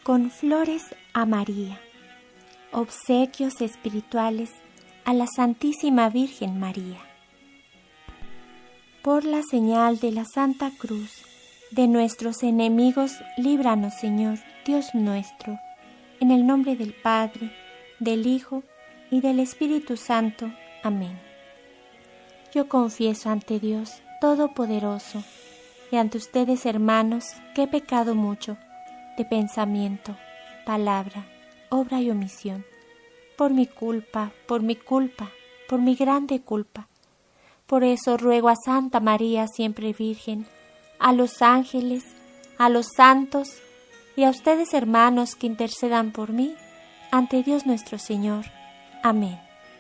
con flores a María. Obsequios espirituales a la Santísima Virgen María. Por la señal de la Santa Cruz de nuestros enemigos, líbranos, Señor, Dios nuestro, en el nombre del Padre, del Hijo y del Espíritu Santo. Amén. Yo confieso ante Dios Todopoderoso y ante ustedes, hermanos, que he pecado mucho de pensamiento, palabra, obra y omisión, por mi culpa, por mi grande culpa. Por eso ruego a Santa María, siempre Virgen, a los ángeles, a los santos y a ustedes, hermanos, que intercedan por mí ante Dios nuestro Señor. Amén.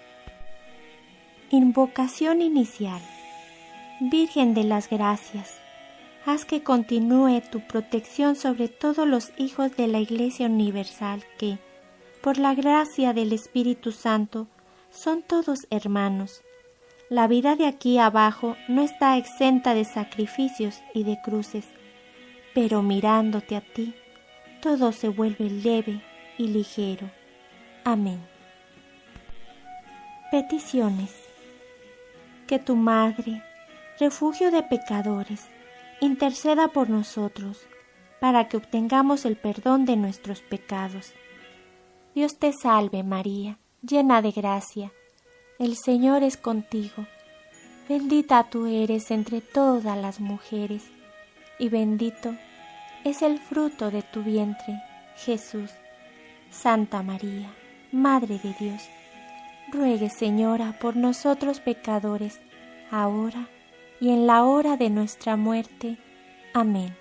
Invocación inicial. Virgen de las Gracias, haz que continúe tu protección sobre todos los hijos de la Iglesia Universal que, por la gracia del Espíritu Santo, son todos hermanos. La vida de aquí abajo no está exenta de sacrificios y de cruces, pero mirándote a ti, todo se vuelve leve y ligero. Amén. Peticiones. Que tu Madre, refugio de pecadores, interceda por nosotros, para que obtengamos el perdón de nuestros pecados. Dios te salve, María, llena de gracia. El Señor es contigo. Bendita tú eres entre todas las mujeres, y bendito es el fruto de tu vientre, Jesús. Santa María, Madre de Dios, ruegue, Señora, por nosotros pecadores, ahora y en la hora de nuestra muerte. Amén.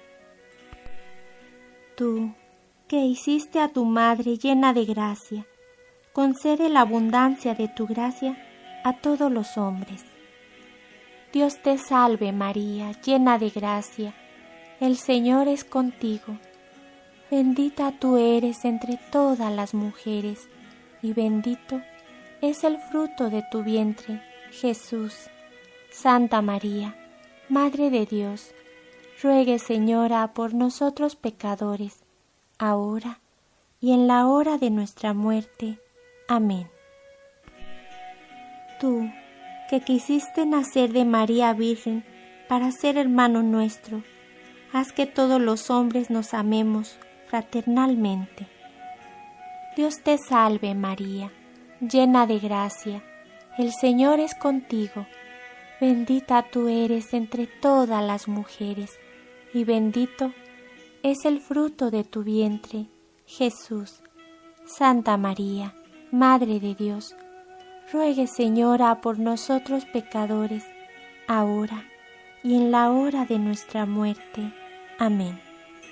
Tú, que hiciste a tu Madre llena de gracia, concede la abundancia de tu gracia a todos los hombres. Dios te salve, María, llena de gracia, el Señor es contigo. Bendita tú eres entre todas las mujeres, y bendito es el fruto de tu vientre, Jesús. Santa María, Madre de Dios, ruegue, Señora, por nosotros pecadores, ahora y en la hora de nuestra muerte. Amén. Tú, que quisiste nacer de María Virgen para ser hermano nuestro, haz que todos los hombres nos amemos fraternalmente. Dios te salve, María, llena de gracia, el Señor es contigo. Bendita tú eres entre todas las mujeres, y bendito es el fruto de tu vientre, Jesús. Santa María, Madre de Dios, ruegue, Señora, por nosotros pecadores, ahora y en la hora de nuestra muerte. Amén.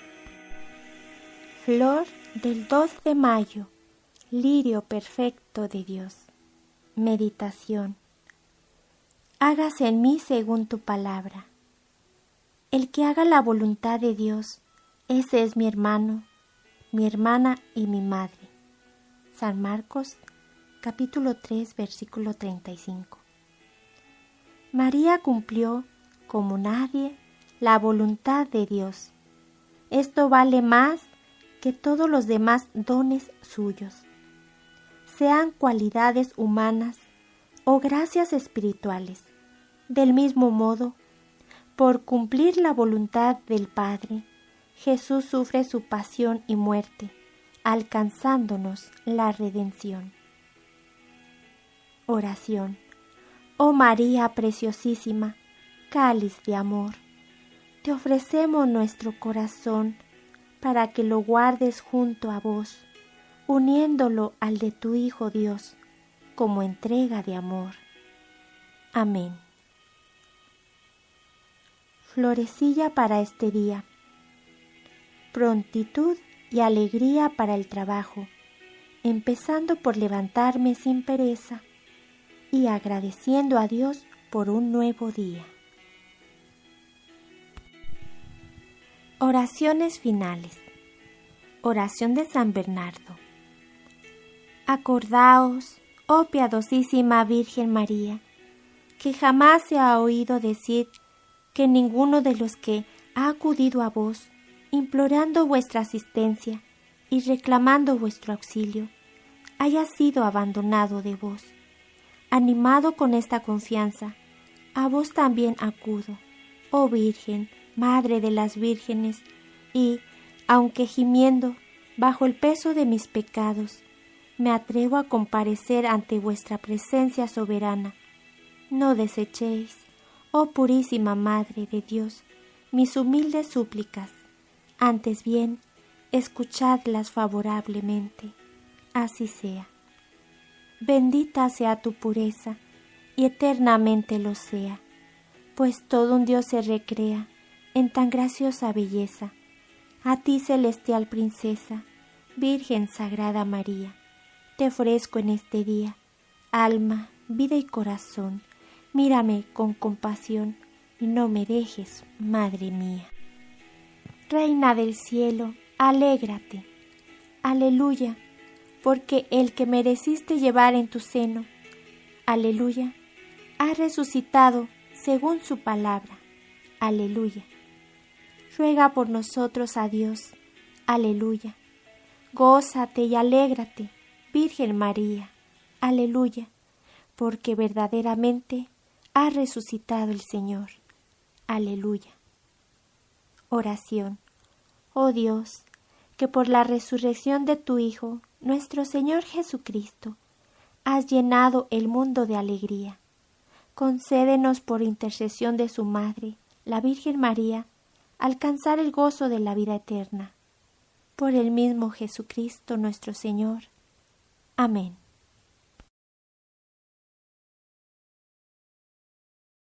Flor del 2 de mayo, lirio perfecto de Dios. Meditación. Hágase en mí según tu palabra. El que haga la voluntad de Dios, ese es mi hermano, mi hermana y mi madre. San Marcos, capítulo 3, versículo 35. María cumplió, como nadie, la voluntad de Dios. Esto vale más que todos los demás dones suyos, sean cualidades humanas o gracias espirituales. Del mismo modo, por cumplir la voluntad del Padre, Jesús sufre su pasión y muerte, alcanzándonos la redención. Oración. Oh María preciosísima, cáliz de amor, te ofrecemos nuestro corazón para que lo guardes junto a vos, uniéndolo al de tu Hijo Dios, como entrega de amor. Amén. Florecilla para este día. Prontitud y alegría para el trabajo, empezando por levantarme sin pereza y agradeciendo a Dios por un nuevo día. Oraciones finales. Oración de San Bernardo. Acordaos, oh piadosísima Virgen María, que jamás se ha oído decir que ninguno de los que ha acudido a vos, implorando vuestra asistencia, y reclamando vuestro auxilio, haya sido abandonado de vos. Animado con esta confianza, a vos también acudo, oh Virgen, Madre de las Vírgenes, y, aunque gimiendo bajo el peso de mis pecados, me atrevo a comparecer ante vuestra presencia soberana. No desechéis, oh purísima Madre de Dios, mis humildes súplicas, antes bien, escuchadlas favorablemente. Así sea. Bendita sea tu pureza, y eternamente lo sea, pues todo un Dios se recrea en tan graciosa belleza. A ti, celestial princesa, Virgen Sagrada María, te ofrezco en este día, alma, vida y corazón. Mírame con compasión y no me dejes, Madre mía. Reina del cielo, alégrate. Aleluya, porque el que mereciste llevar en tu seno, aleluya, ha resucitado según su palabra. Aleluya. Ruega por nosotros a Dios. Aleluya. Gózate y alégrate, Virgen María. Aleluya, porque verdaderamente ha resucitado el Señor. Aleluya. Oración. Oh Dios, que por la resurrección de tu Hijo, nuestro Señor Jesucristo, has llenado el mundo de alegría. Concédenos por intercesión de su Madre, la Virgen María, alcanzar el gozo de la vida eterna. Por el mismo Jesucristo nuestro Señor. Amén.